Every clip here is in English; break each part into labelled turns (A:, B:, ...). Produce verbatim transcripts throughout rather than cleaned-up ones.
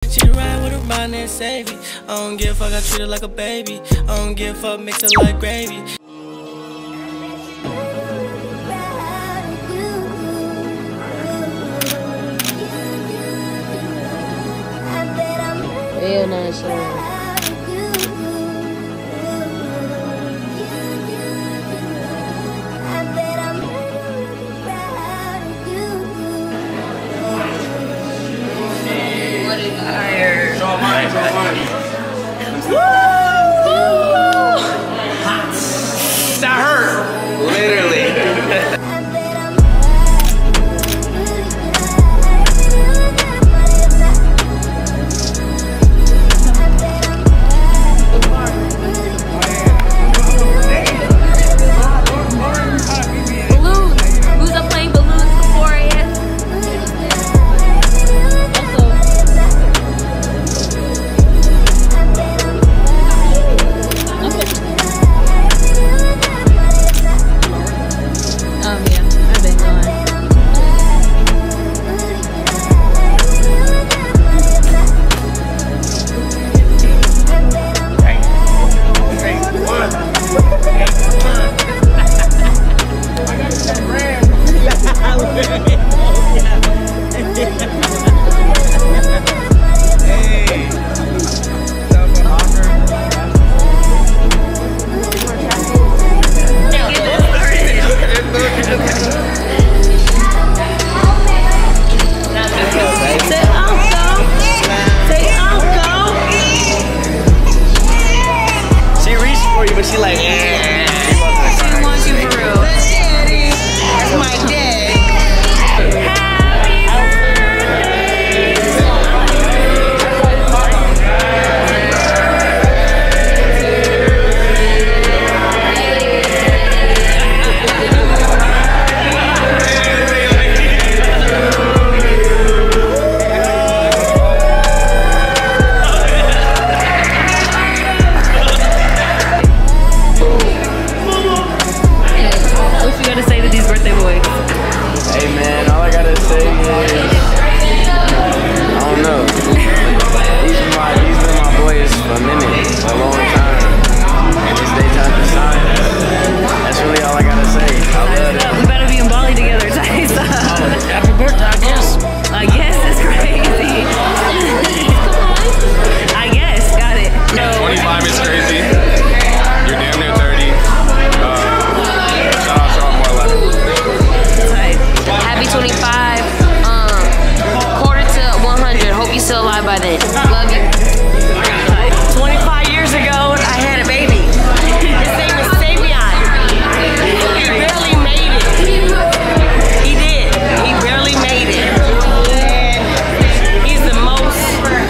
A: She ride with a ride and save it. I don't give a fuck, I treat her like a baby. I don't give a fuck, mix it like gravy.
B: Real nice one.
C: That hurt. Literally. She like, yeah.
D: She wants you for real. That's my dad. Happy by then. Love you.
E: twenty-five years ago, I had a baby. His name is Savion. He barely made it. He did. He barely made it. And he's the most,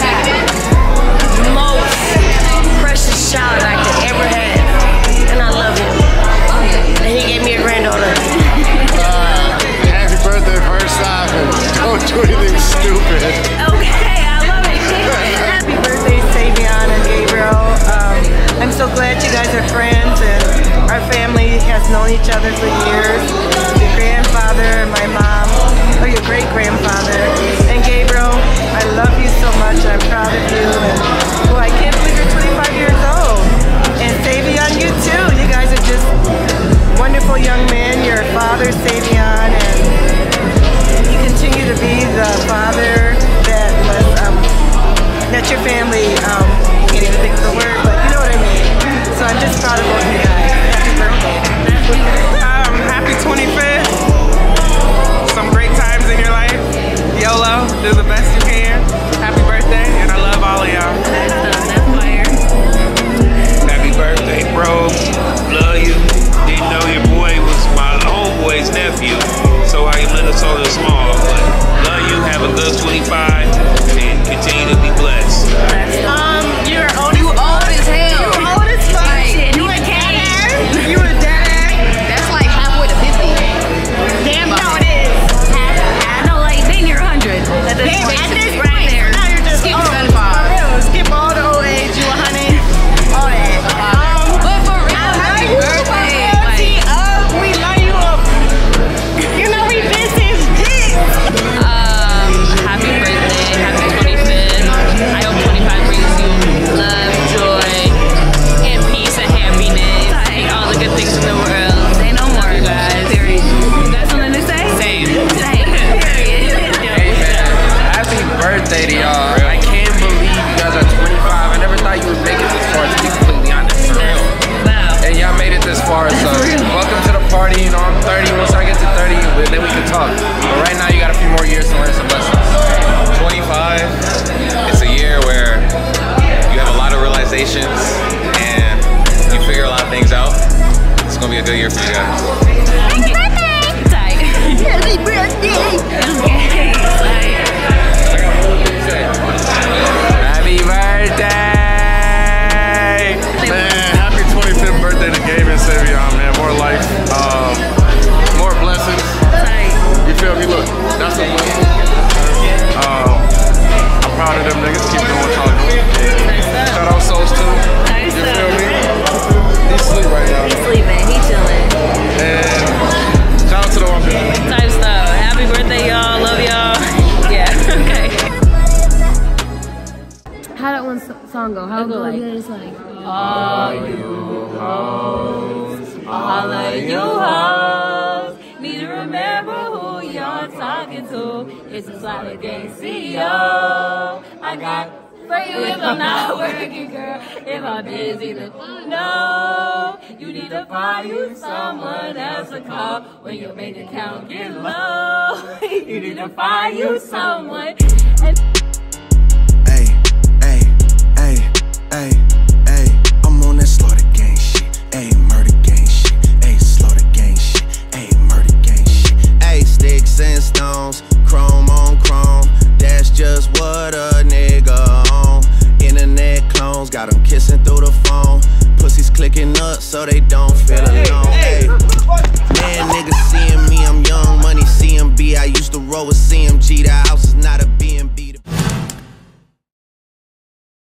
E: most precious child I could ever have. And I love him. And he gave me a granddaughter.
F: Uh, happy birthday first time, and don't do anything stupid.
E: Okay. Happy birthday, Savion and Gabriel. Um, I'm so glad you guys are friends, and our family has known each other for years. Your grandfather and my mom, or your great-grandfather. And Gabriel, I love you so much. I'm proud of you. And well, I can't believe you're twenty-five years old. And Savion, you too. You guys are just wonderful young men. Your father, Savion, and you continue to be the father that was um, that your family, um, can't even think of the word, but you know what I mean. So I'm just proud of both of you guys. Happy birthday.
G: Um, happy twenty-fifth. Some great times in your life. YOLO, do the best you can. Happy birthday, and I love all of y'all.
D: That's, uh, that's fire.
H: Happy birthday, bro. Love you. Didn't know your boy was my homeboy's nephew, so I Minnesota small, but love you. Have a good twenty-five. Continue to be blessed.
E: Um,
B: far. So welcome to the party. You know, I'm thirty. Once I get to thirty, then we can talk. But right now, you got a few more years to learn some lessons.
I: twenty-five. It's a year where you have a lot of realizations and you figure a lot of things out. It's gonna be a good year for you guys.
D: Happy birthday! Tight. Happy birthday! Okay.
B: Happy birthday!
F: Man, happy twenty-fifth birthday to Gabe and Savion, man. More life, um, more blessings. You feel me? Look, that's a win. Um, I'm proud of them niggas. Keep doing what y'all doing. Shout out Souls too. You feel me? He's asleep right now.
D: He's sleeping. He chilling.
F: And shout out to the one people.
D: Type stuff. Happy birthday, y'all. Love y'all. Yeah. Okay.
J: How that one song go? How it go like? It's like.
D: All you hoes, all of you hoes, need to remember who you're talking to. It's a Slaughter Gang C E O. I got for you if I'm not working, girl. If I'm busy, then no. You need to find you someone else to call when your bank account get low. You need to find you someone. And
K: hey, hey, hey, hey. I'm on that Slaughter Gang shit. Ayy, murder gang shit. Ayy, Slaughter Gang shit. Ayy, murder gang shit. Ayy, sticks and stones, chrome on chrome. That's just what a nigga on. Internet clones got them kissing through the phone. Pussies clicking up so they don't feel alone. Ayy, man, niggas seeing me, I'm young money C M B. I used to roll with C M G. The house is not